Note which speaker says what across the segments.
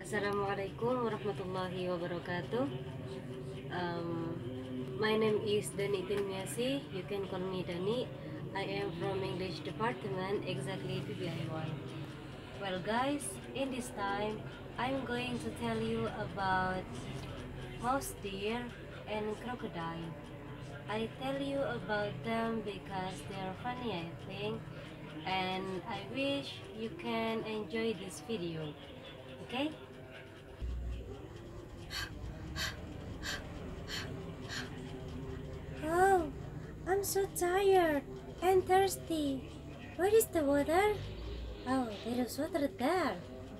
Speaker 1: Assalamualaikum warahmatullahi wabarakatuh. My name is Dani Tinmiasi. You can call me Dani. I am from English department, exactly PBI1. Well guys, in this time, I'm going to tell you about mouse deer and crocodile. I tell you about them because they're funny, I think, and I wish you can enjoy this video. Okay?
Speaker 2: Oh, I'm so tired and thirsty. Where is the water? Oh, there is water there.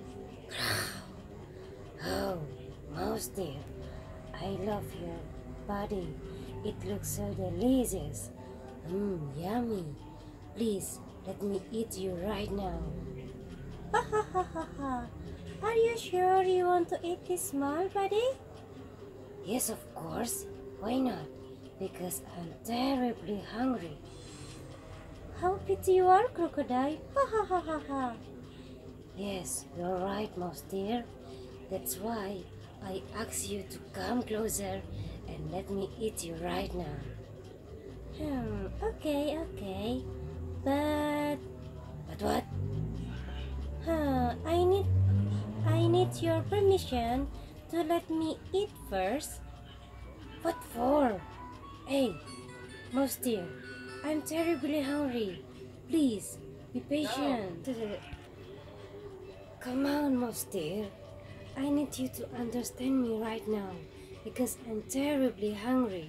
Speaker 2: Oh, mouse dear, I love your body. It looks so delicious. Yummy. Please, let me eat you right now. Ha ha ha ha ha. Are you sure you want to eat this small buddy? Yes, of course. Why not? Because I'm terribly hungry. How pretty you are, crocodile. Ha ha ha ha ha. Yes, you're right, mouse dear. That's why I asked you to come closer and let me eat you right now. Okay. But what? I need your permission to let me eat first. What for? Hey, mouse dear, I'm terribly hungry. Please, be patient. Come on, mouse dear. I need you to understand me right now because I'm terribly hungry.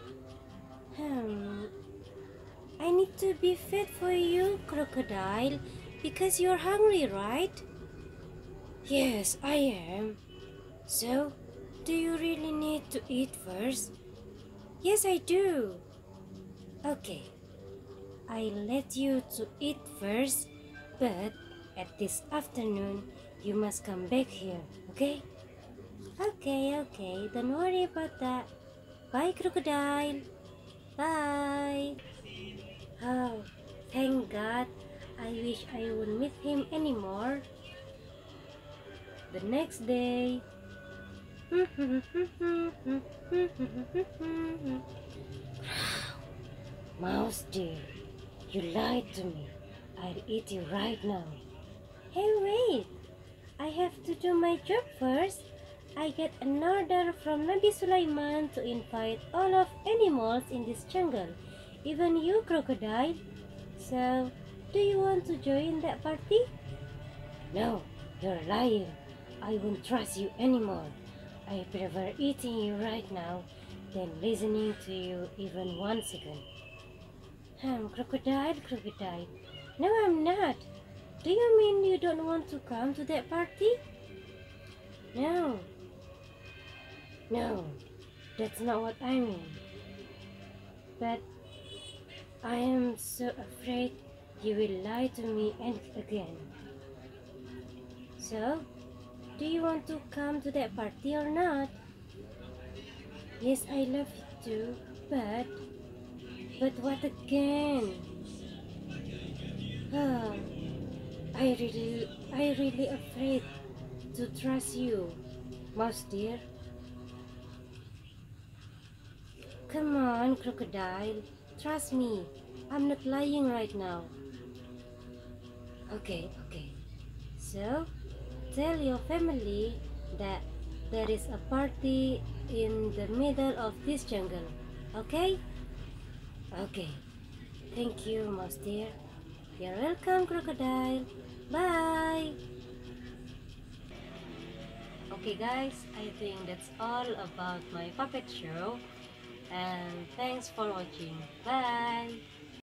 Speaker 2: I need to be fed for you, crocodile, because you're hungry, right? Yes, I am. So, do you really need to eat first? Yes, I do. Okay, I let you to eat first, but at this afternoon, you must come back here, okay? Okay, don't worry about that. Bye, crocodile. Bye. Oh, thank God. I wish I wouldn't meet him anymore. The next day. Mouse dear, you lied to me. I'll eat you right now. Hey, wait. I have to do my job first. I get an order from Nabi Sulaiman to invite all of animals in this jungle, even you, crocodile. So, do you want to join that party? No, you're lying. I won't trust you anymore. I prefer eating you right now than listening to you even 1 second. Crocodile. No, I'm not. Do you mean you don't want to come to that party? No, that's not what I mean. But I am so afraid you will lie to me again. So, do you want to come to that party or not? Yes, I love you too, but what again? Oh, I really afraid to trust you, mouse dear. Come on, crocodile. Trust me. I'm not lying right now. Okay. So, tell your family that there is a party in the middle of this jungle. Okay? Okay. Thank you, mouse dear. You're welcome, crocodile. Bye.
Speaker 1: Okay guys, I think that's all about my puppet show, and thanks for watching. Bye!